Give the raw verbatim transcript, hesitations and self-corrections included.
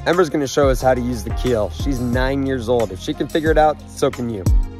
Ember's gonna show us how to use the keel. She's nine years old. If she can figure it out, so can you.